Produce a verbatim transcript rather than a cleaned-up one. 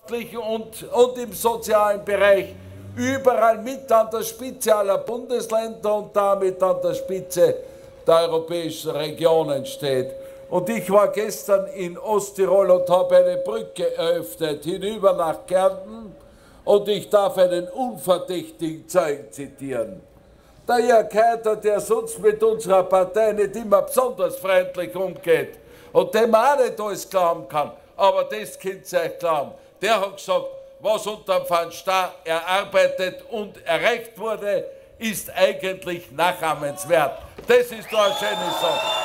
wirtschaftlichen und, und im sozialen Bereich überall mit an der Spitze aller Bundesländer und damit an der Spitze der europäischen Regionen steht. Und ich war gestern in Osttirol und habe eine Brücke eröffnet, hinüber nach Kärnten, und ich darf einen unverdächtigen Zeugen zitieren. Der Jörg Haider, der sonst mit unserer Partei nicht immer besonders freundlich umgeht und dem man auch nicht alles glauben kann, aber das könnt ihr euch glauben, der hat gesagt, was unter dem Van Staar erarbeitet und erreicht wurde, ist eigentlich nachahmenswert. Das ist doch eine schöne Sache.